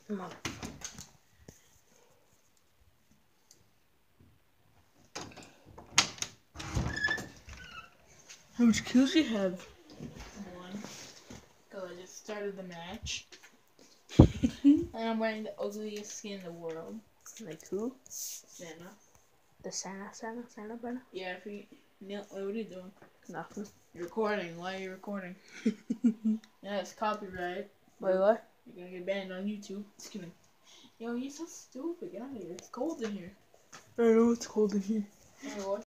Come on. How much kills you have? 1. Because I just started the match. And I'm wearing the ugliest skin in the world. Like who? Santa. The Santa brother? Yeah, if you... Neil, what are you doing? Nothing. You're recording. Why are you recording? Yeah, it's copyright. Wait, what? You're gonna get banned on YouTube. Just kidding. Yo, you're so stupid. Get out of here. It's cold in here. I know it's cold in here. Hey, what?